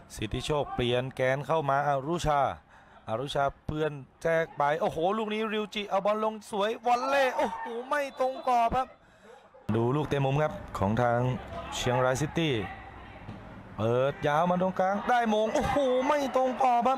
สิทธิโชคเปลี่ยนแกนเข้ามาอารุชาเพื่อนแจกไปโอ้โหลูกนี้ริวจิเอาบอลลงสวยวอลเล่โอ้โหไม่ตรงกรอบครับดูลูกเตะมุมครับของทางเชียงรายซิตี้เปิดยาวมาตรงกลางได้มงโอ้โหไม่ตรงกรอบครับ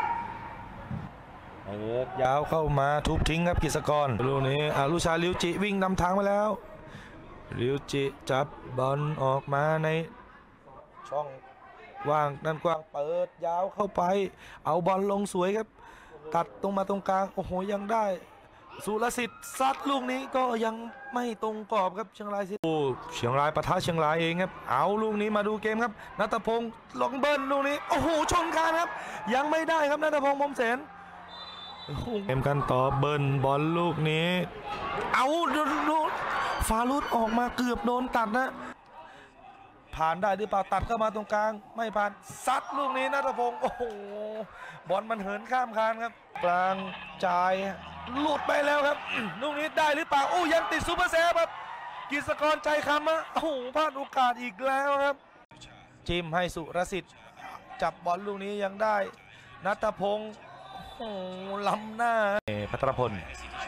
เปิดยาวเข้ามาทุบทิ้งครับกฤษกรลูกนี้อารุชาริวจิวิ่งนำทางมาแล้วริวจิจับบอลออกมาในช่องว่างด้านกว้างเปิดยาวเข้าไปเอาบอลลงสวยครับตัดตรงมาตรงกลางโอ้โหยังได้สุรสิทธิ์ซัดลูกนี้ก็ยังไม่ตรงกรอบครับเชียงรายซิตี้เชียงรายปะทะเชียงรายเองครับเอาลูกนี้มาดูเกมครับณัฐพงศ์ลองเบิ้ลลูกนี้โอ้โหชนคานครับยังไม่ได้ครับณัฐพงศ์พรหมเสนเกมกันต่อเบิ้ลบอลลูกนี้เอาดูฟารุดออกมาเกือบโดนตัดนะผ่านได้หรือเปล่าตัดเข้ามาตรงกลางไม่ผ่านซัดลูกนี้ณัฐพงศ์โอ้โหบอลมันเหินข้ามคานครับกลางจ่ายหลุดไปแล้วครับลูกนี้ได้หรือเปล่าโอ้ยังติดซูเปอร์เซฟครับกฤษกรใจคำนะโอ้โหพลาดโอกาสอีกแล้วครับจิ้มให้สุรสิทธิ์จับบอลลูกนี้ยังได้ณัฐพงศ์โอ้ล้ำหน้าภัทรพล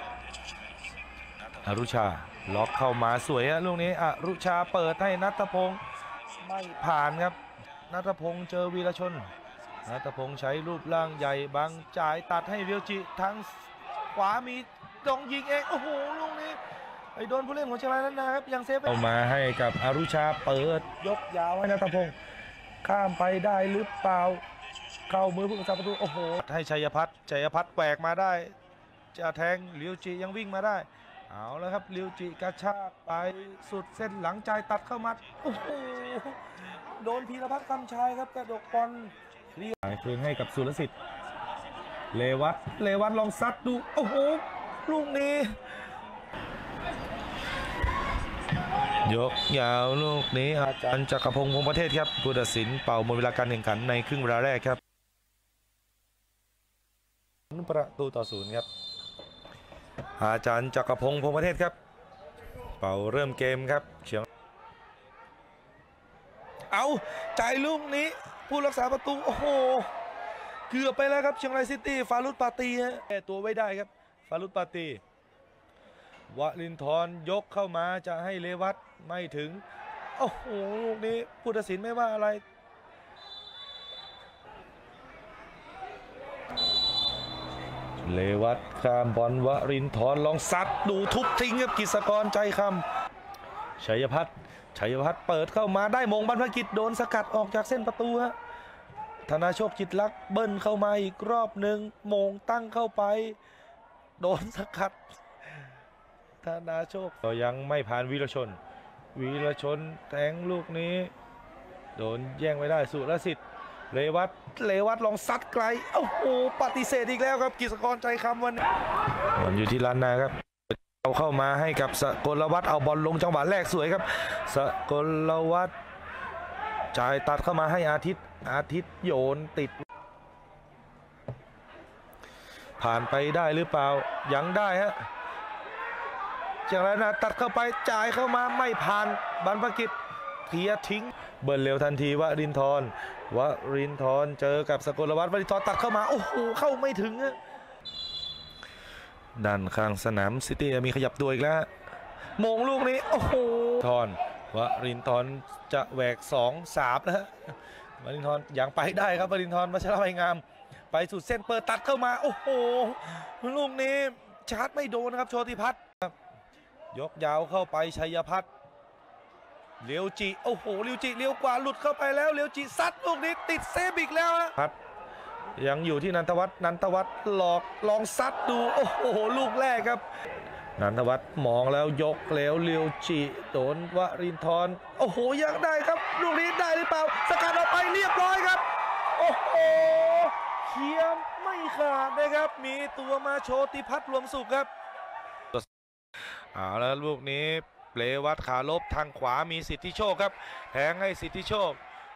อรุชาล็อกเข้ามาสวยฮะลูกนี้อรุชาเปิดให้ณัฐพงศ์ไม่ผ่านครับณัฐพงศ์เจอวีรชนณัฐพงศ์ใช้รูปร่างใหญ่บังจ่ายตัดให้ริวจิทั้งขวามีดองยิงเองโอ้โหลูกนี้ไอ้โดนผู้เล่นของเชียงรายนั้นนะครับยังเซฟเอามาให้กับอรุชาเปิดยกยาวให้ณัฐพงศ์ข้ามไปได้หรือเปล่าเข้ามือผู้รักษาประตูโอ้โหให้ชัยพัฒน์แหวกมาได้จะแทงริวจิยังวิ่งมาได้เอาแล้วครับริวจิกระชากไปสุดเส้นหลังใจตัดเข้ามาโอ้โหโดนพีรพัฒน์คำชัยครับกระดกบอลเรียกคืนให้กับสุรสิทธิ์เลวัตลองซัดดูโอ้โหลูกนี้ยกยาวลูกนี้อาจารย์จักรพงศ์พงษ์ประเทศครับผู้ตัดสินเป่าหมดเวลาการแข่งขันในครึ่งเวลาแรกครับประตูต่อ0ครับอาจารย์จักรพงศ์พงษ์ประเทศครับเป่าเริ่มเกมครับเชียงเอาใจลูกนี้ผู้รักษาประตูโอ้โหเกือบไปแล้วครับเชียงรายซิตี้ฟารุดปาตีฮะแก้ตัวไว้ได้ครับฟารุดปาตีวลินทร์ยกเข้ามาจะให้เลวัตไม่ถึงโอ้โหลูกนี้ผู้ตัดสินไม่ว่าอะไรเลวัตข้ามบอลวลินทร์ลองซัดดูทุบทิ้งครับกฤษกรใจคำชัยพัฒน์เปิดเข้ามาได้มงบรรพกิจโดนสกัดออกจากเส้นประตูฮะธนาโชคจิตลักษ์เบิ้ลเข้ามาอีกรอบหนึ่งมงตั้งเข้าไปโดนสกัดธนาโชคก็ยังไม่ผ่านวีรชนแทงลูกนี้โดนแย่งไว้ได้สุรสิทธิ์เลวัตลองซัดไกลโอ้โหปฏิเสธอีกแล้วครับกฤษกรใจคำวันนี้มันอยู่ที่ล้านนาครับเอาเข้ามาให้กับสกลวัฒน์เอาบอลลงจังหวะแรกสวยครับสกลวัฒน์จ่ายตัดเข้ามาให้อาทิตย์โยนติดผ่านไปได้หรือเปล่ายังได้ฮะจากนั้นตัดเข้าไปจ่ายเข้ามาไม่ผ่านบรรพกิจเคลียร์ทิ้งเบิร์นเร็วทันทีวลินทร์เจอกับสกลวัฒน์วลินทร์ตัดเข้ามาโอ้โหเข้าไม่ถึงด้านข้างสนามซิตี้มีขยับตัวอีกแล้วมงลูกนี้โอ้โหวลินทร์จะแหวก2-3นะฮะวลินทร์ยังไปได้ครับวลินทร์วัชรภัยงามไปสุดเส้นเปิดตัดเข้ามาโอ้โหลูกนี้ชาร์จไม่โดนนะครับโชติพัฒน์ยกยาวเข้าไปชัยพัฒน์เลียวจิโอ้โหเลียวจิเลี้ยวกว่าหลุดเข้าไปแล้วเลียวจิซัดลูกนี้ติดเซฟอีกแล้วฮะยังอยู่ที่นันทวัฒน์ลองซัดดูโอ้โหลูกแรกครับนันทวัฒน์มองแล้วยกแล้วเลียวจิโดนวลินทร์โอ้โหยังได้ครับลูกนี้ได้หรือเปล่าสกัดออกไปเรียบร้อยครับโอ้โหเขียมไม่ขาดนะครับมีตัวมาโชติพัฒน์รวมสุขครับเอาแล้วลูกนี้เลวัตขาลบทางขวามีสิทธิโชคครับแทงให้สิทธิโชค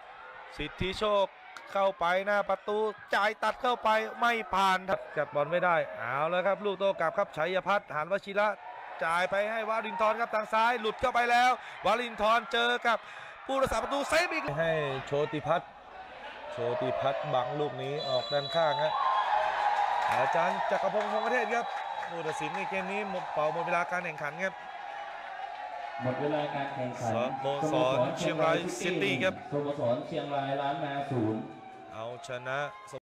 เข้าไปหน้าประตูจ่ายตัดเข้าไปไม่ผ่านจับบอลไม่ได้เอาแล้วครับลูกโต้กลับครับชัยพัฒน์หานวชิระจ่ายไปให้วลินทร์ครับทางซ้ายหลุดเข้าไปแล้ววลินทร์เจอกับผู้รักษาประตูเซฟอีกให้โชติพัฒน์โชติพัฒน์บังลูกนี้ออกด้านข้างฮะอาจารย์จักรพงศ์พงษ์ประเทศครับผู้ตัดสินในเกมนี้หมดเวลาการแข่งขันครับหมดเวลาการแข่งขันสโมสรเชียงรายซิตี้ครับสโมสรเชียงรายล้านนา0 เอาชนะ